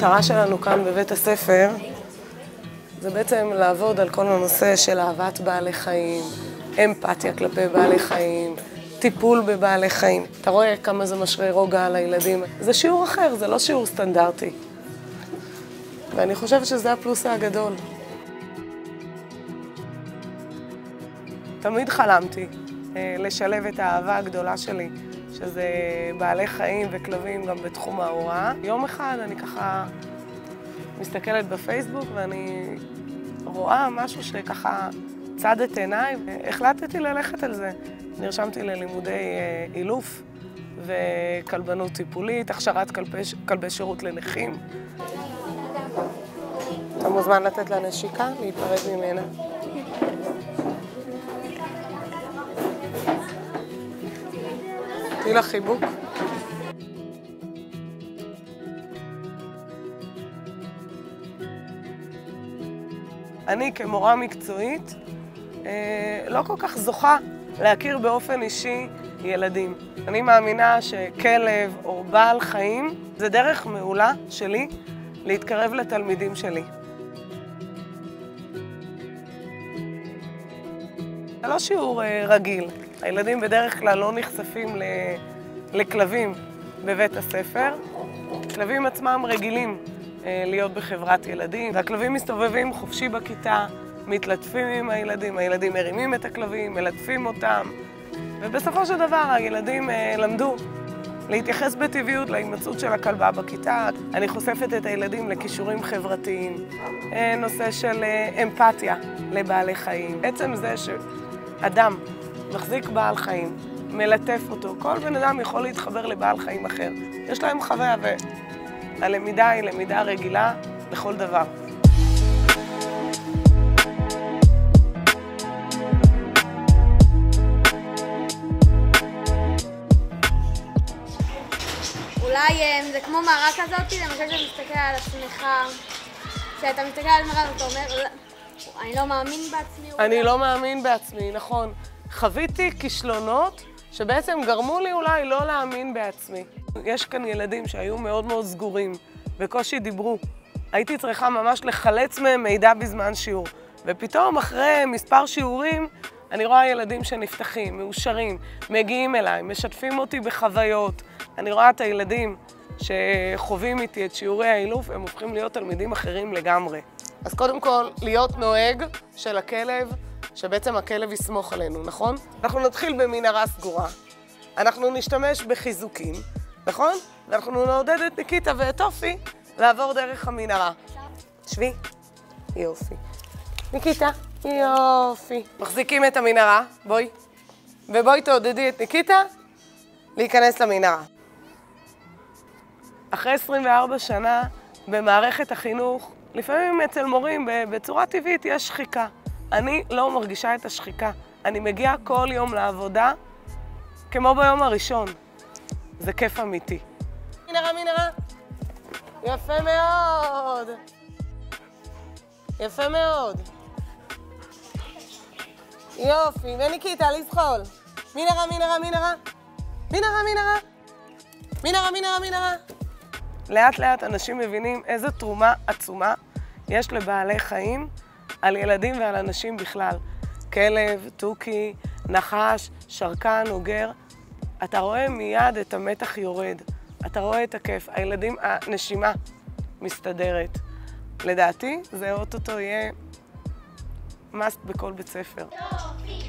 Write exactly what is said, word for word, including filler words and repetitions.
המטרה שלנו כאן בבית הספר זה בעצם לעבוד על כל הנושא של אהבת בעלי חיים, אמפתיה כלפי בעלי חיים, טיפול בבעלי חיים. אתה רואה כמה זה משרה רוגע על הילדים. זה שיעור אחר, זה לא שיעור סטנדרטי. ואני חושבת שזה הפלוס הגדול. תמיד חלמתי לשלב את האהבה הגדולה שלי, שזה בעלי חיים וכלבים גם בתחום ההוראה. יום אחד אני ככה מסתכלת בפייסבוק ואני רואה משהו שככה צד את עיניי, והחלטתי ללכת על זה. נרשמתי ללימודי אילוף וכלבנות טיפולית, הכשרת כלבי, כלבי שירות לנכים. אתה מוזמן לתת לה נשיקה, להיפרד ממנה. תהי לה חיבוק. אני כמורה מקצועית לא כל כך זוכה להכיר באופן אישי ילדים. אני מאמינה שכלב או בעל חיים זה דרך מעולה שלי להתקרב לתלמידים שלי. זה לא שיעור רגיל. הילדים בדרך כלל לא נחשפים לכלבים בבית הספר. כלבים עצמם רגילים להיות בחברת ילדים, והכלבים מסתובבים חופשי בכיתה, מתלטפים עם הילדים, הילדים מרימים את הכלבים, מלטפים אותם, ובסופו של דבר הילדים למדו להתייחס בטבעיות להימצאות של הכלבה בכיתה. אני חושפת את הילדים לכישורים חברתיים, נושא של אמפתיה לבעלי חיים. עצם זה שאדם מחזיק בעל חיים, מלטף אותו, כל בן אדם יכול להתחבר לבעל חיים אחר. יש להם חוויה, והלמידה היא למידה רגילה לכל דבר. אולי זה כמו מראה כזאת, למשל שאתה מסתכל על עצמך, שאתה מסתכל על מראה ואתה אומר, אני לא מאמין בעצמי. אני לא מאמין בעצמי, נכון. חוויתי כישלונות שבעצם גרמו לי אולי לא להאמין בעצמי. יש כאן ילדים שהיו מאוד מאוד סגורים, בקושי דיברו. הייתי צריכה ממש לחלץ מהם מידע בזמן שיעור. ופתאום אחרי מספר שיעורים, אני רואה ילדים שנפתחים, מאושרים, מגיעים אליי, משתפים אותי בחוויות. אני רואה את הילדים שחווים איתי את שיעורי האילוף, הם הופכים להיות תלמידים אחרים לגמרי. אז קודם כל, להיות נוהג של הכלב, שבעצם הכלב יסמוך עלינו, נכון? אנחנו נתחיל במנהרה סגורה. אנחנו נשתמש בחיזוקים, נכון? ואנחנו נעודד את ניקיטה ואת אופי לעבור דרך המנהרה. שבי. יופי. ניקיטה. יופי. מחזיקים את המנהרה, בואי. ובואי תעודדי את ניקיטה להיכנס למנהרה. אחרי עשרים וארבע שנה במערכת החינוך, לפעמים אצל מורים בצורה טבעית יש שחיקה. אני לא מרגישה את השחיקה. אני מגיעה כל יום לעבודה כמו ביום הראשון. זה כיף אמיתי. מנהרה, מנהרה. יפה מאוד. יפה מאוד. יופי, וניקיטה, לזחול. מנהרה, מנהרה, מנהרה. מנהרה, מנהרה. מנהרה, מנהרה, מנהרה. לאט לאט אנשים מבינים איזו תרומה עצומה יש לבעלי חיים על ילדים ועל אנשים בכלל. כלב, תוכי, נחש, שרקן, אוגר. אתה רואה מיד את המתח יורד. אתה רואה את הכיף. הילדים, הנשימה מסתדרת. לדעתי, זה אוטוטו יהיה must בכל בית ספר.